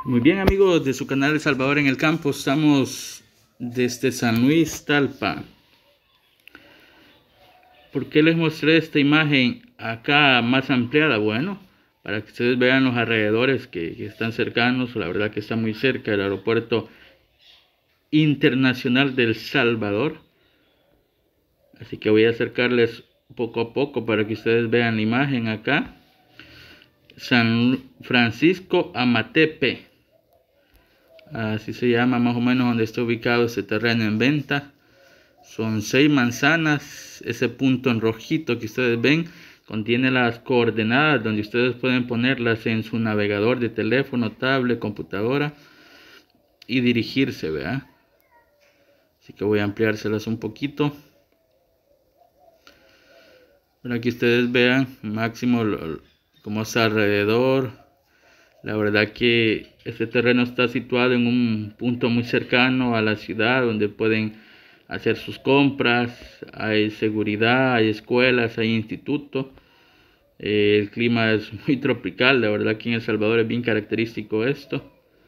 Muy bien, amigos de su canal El Salvador en el Campo, estamos desde San Luis, Talpa. ¿Por qué les mostré esta imagen acá más ampliada? Bueno, para que ustedes vean los alrededores que están cercanos. La verdad que está muy cerca del Aeropuerto Internacional del Salvador. Así que voy a acercarles poco a poco para que ustedes vean la imagen acá. San Francisco Amatepe, así se llama más o menos donde está ubicado este terreno en venta. Son 6 manzanas. Ese punto en rojito que ustedes ven contiene las coordenadas donde ustedes pueden ponerlas en su navegador de teléfono, tablet, computadora y dirigirse, ¿verdad? Así que voy a ampliárselas un poquito para que ustedes vean máximo cómo está alrededor. La verdad que este terreno está situado en un punto muy cercano a la ciudad donde pueden hacer sus compras. Hay seguridad, hay escuelas, hay institutos. El clima es muy tropical, la verdad que en El Salvador es bien característico esto.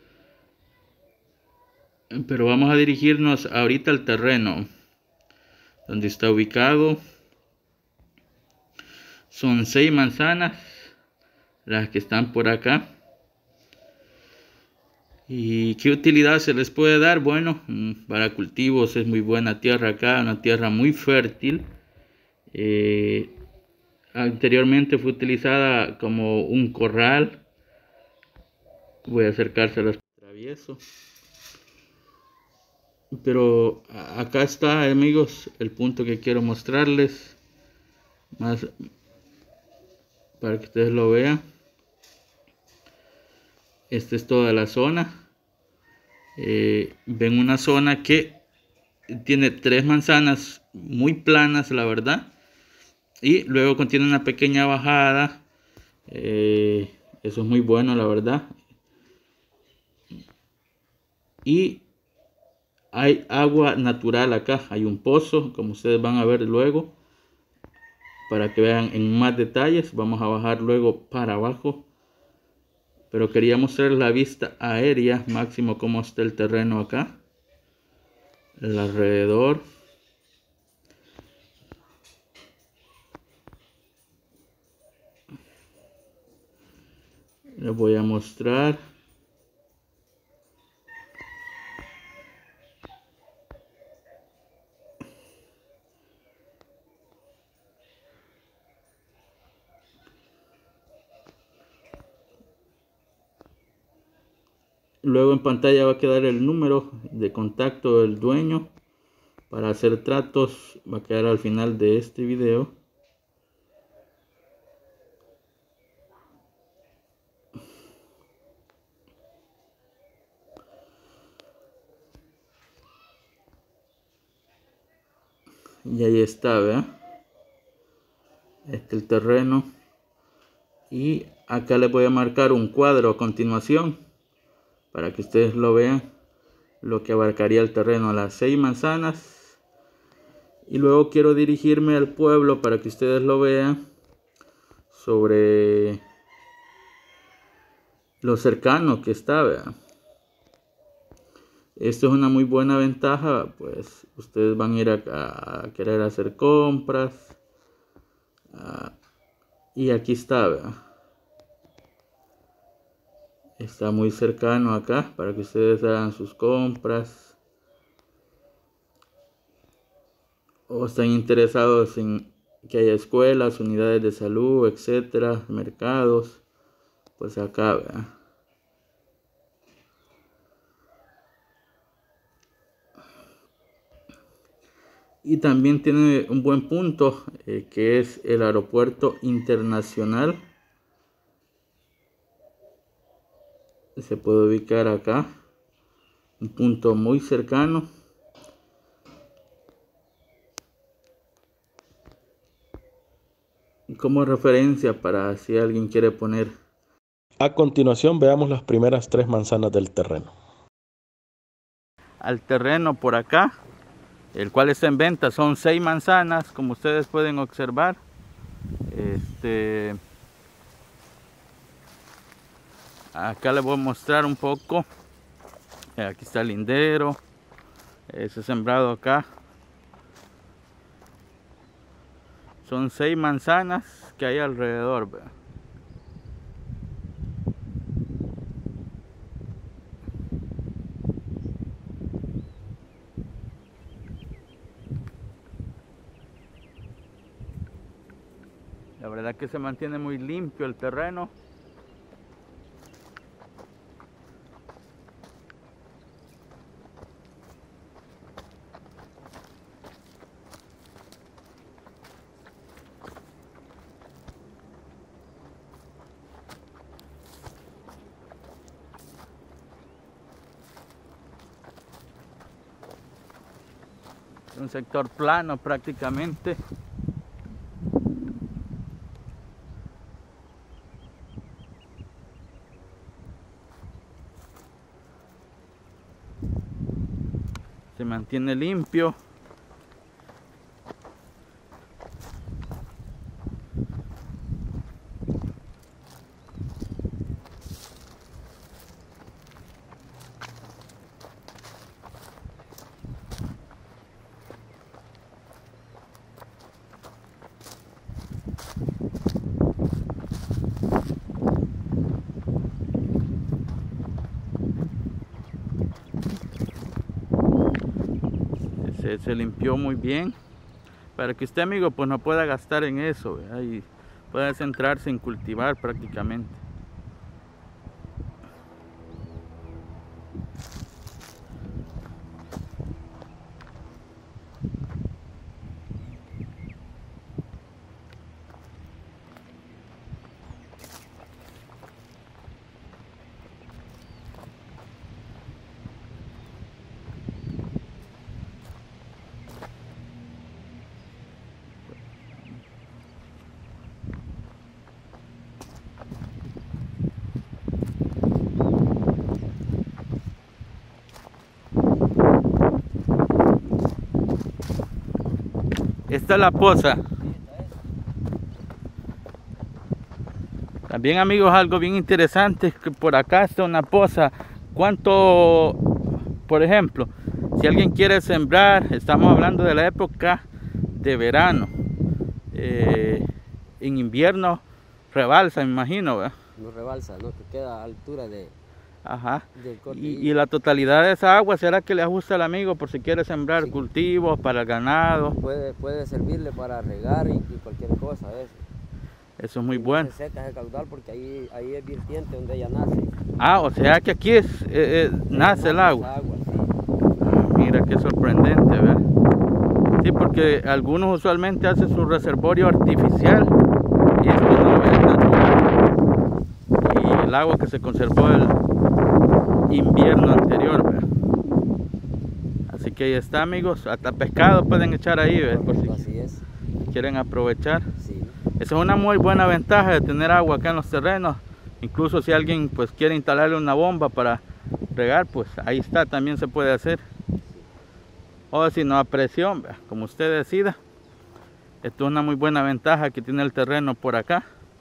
Pero vamos a dirigirnos ahorita al terreno donde está ubicado. Son 6 manzanas las que están por acá. ¿Y qué utilidad se les puede dar? Bueno, para cultivos es muy buena tierra acá, una tierra muy fértil. Anteriormente fue utilizada como un corral. Voy a acercárselas travieso. Pero acá está, amigos, el punto que quiero mostrarles más para que ustedes lo vean. Esta es toda la zona. Ven una zona que tiene 3 manzanas muy planas, la verdad, y luego contiene una pequeña bajada. Eso es muy bueno, la verdad. Y hay agua natural acá, hay un pozo, como ustedes van a ver luego, para que vean en más detalles. Vamos a bajar luego para abajo, pero quería mostrar la vista aérea máximo cómo está el terreno acá, el alrededor. Les voy a mostrar. Luego en pantalla va a quedar el número de contacto del dueño para hacer tratos. Va a quedar al final de este video. Y ahí está, ¿verdad? Este es el terreno. Y acá les voy a marcar un cuadro a continuación para que ustedes lo vean, lo que abarcaría el terreno, las 6 manzanas. Y luego quiero dirigirme al pueblo para que ustedes lo vean sobre lo cercano que está, ¿verdad? Esto es una muy buena ventaja, pues ustedes van a ir a querer hacer compras. Y aquí está, ¿verdad? Está muy cercano acá para que ustedes hagan sus compras. O están interesados en que haya escuelas, unidades de salud, etcétera, mercados. Pues acá, ¿verdad? Y también tiene un buen punto, que es el aeropuerto internacional. Se puede ubicar acá, un punto muy cercano. Como referencia para si alguien quiere poner. A continuación veamos las primeras 3 manzanas del terreno. Al terreno por acá, el cual está en venta, son 6 manzanas, como ustedes pueden observar. Acá les voy a mostrar un poco. Aquí está el lindero. Ese sembrado acá. Son 6 manzanas que hay alrededor. ¿Ve? La verdad que se mantiene muy limpio el terreno. Un sector plano prácticamente. Se mantiene limpio. Se limpió muy bien para que usted, amigo, pues no pueda gastar en eso, ¿verdad? Y pueda centrarse en cultivar prácticamente. Esta es la poza. También, amigos, algo bien interesante es que por acá está una poza. ¿Cuánto, por ejemplo, si alguien quiere sembrar, estamos hablando de la época de verano, en invierno rebalsa, me imagino, ¿verdad? No rebalsa, ¿no? Que queda a altura de... Ajá. Del corte. Y la totalidad de esa agua, ¿será que le ajusta al amigo por si quiere sembrar Sí. cultivos para el ganado? Puede servirle para regar y cualquier cosa. Eso es muy y bueno. No se seca ese caudal porque ahí es vertiente donde ella nace. Ah, o sea que aquí nace el agua. Sí. Mira qué sorprendente, ¿verdad? Sí, porque algunos usualmente hacen su reservorio artificial y esto no es natural. Y el agua que se conservó el invierno anterior, ¿verdad? Así que ahí está, amigos. Hasta pescado pueden echar ahí, ¿verdad? Por si Así es. quieren aprovechar. Sí. Esa es una muy buena ventaja de tener agua acá en los terrenos. Incluso si alguien pues quiere instalarle una bomba para regar, pues ahí está, también se puede hacer. O si no a presión, ¿verdad? Como usted decida. Esto es una muy buena ventaja que tiene el terreno por acá.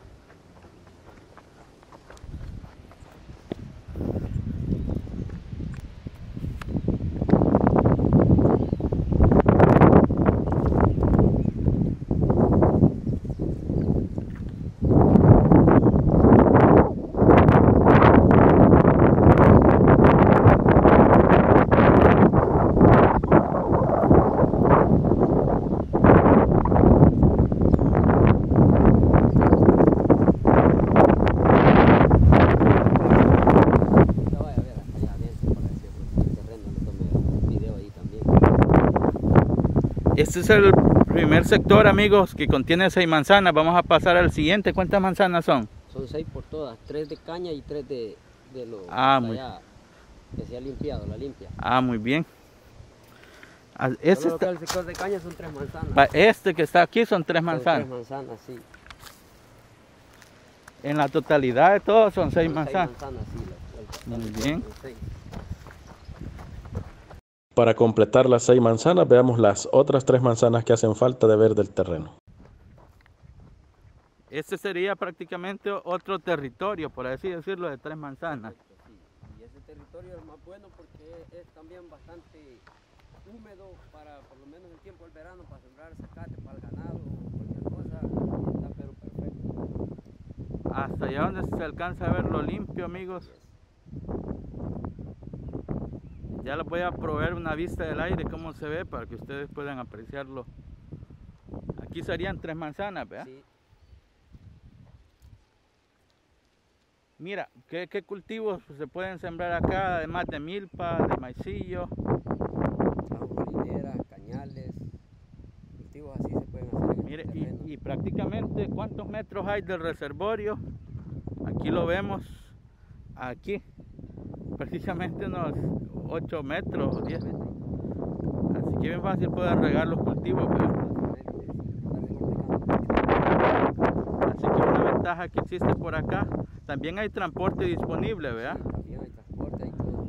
Este es el primer sector, amigos, que contiene 6 manzanas. Vamos a pasar al siguiente. ¿Cuántas manzanas son? Son 6 por todas, 3 de caña y 3 de lo que se ha limpiado, la limpia. Ah, muy bien. Este el sector de caña son 3 manzanas. Este que está aquí son 3 manzanas. 3 manzanas, sí. En la totalidad de todos son 6 manzanas. 6 manzanas, sí. Muy bien. Para completar las 6 manzanas, veamos las otras 3 manzanas que hacen falta de ver del terreno. Este sería prácticamente otro territorio, por así decirlo, de Tres Manzanas. Perfecto, sí. Y ese territorio es más bueno porque es también bastante húmedo para, por lo menos en tiempo del verano, para sembrar zacate para el ganado o cualquier cosa, está pero perfecto. Hasta allá donde se alcanza a ver lo limpio, amigos. Ya les voy a proveer una vista del aire, cómo se ve, para que ustedes puedan apreciarlo. Aquí serían Tres Manzanas, ¿verdad? Sí. Mira, ¿qué cultivos se pueden sembrar acá, además de milpa, de maicillo? Marineras, cañales, cultivos así se pueden hacer. Mire, y prácticamente, ¿cuántos metros hay del reservorio? Aquí lo vemos, aquí, prácticamente unos 8 metros o 10. Así que bien fácil poder regar los cultivos, ¿verdad? Así que una ventaja que existe por acá. También hay transporte disponible, ¿verdad? Sí, también hay transporte y todo.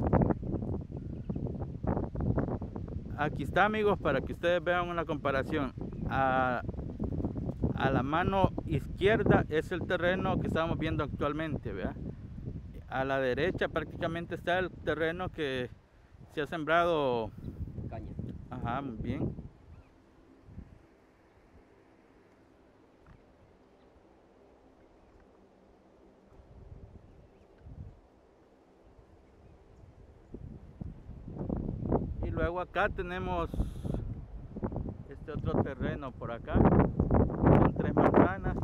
Aquí está, amigos, para que ustedes vean una comparación. A la mano izquierda es el terreno que estamos viendo actualmente, ¿verdad? A la derecha prácticamente está el terreno que se ha sembrado Caña. Ajá, muy bien. Y luego acá tenemos este otro terreno por acá, con Tres Manzanas.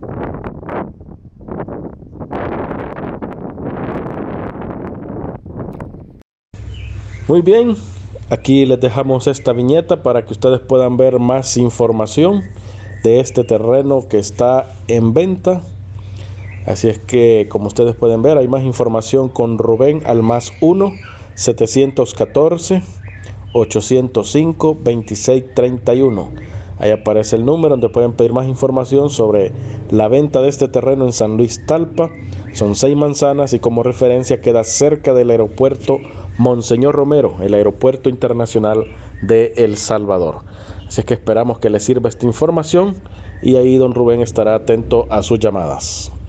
Muy bien, aquí les dejamos esta viñeta para que ustedes puedan ver más información de este terreno que está en venta. Así es que, como ustedes pueden ver, hay más información con Rubén al +1 714 805 2631. Ahí aparece el número donde pueden pedir más información sobre la venta de este terreno en San Luis Talpa. Son 6 manzanas y como referencia queda cerca del aeropuerto Monseñor Romero, el aeropuerto internacional de El Salvador. Así que esperamos que les sirva esta información y ahí don Rubén estará atento a sus llamadas.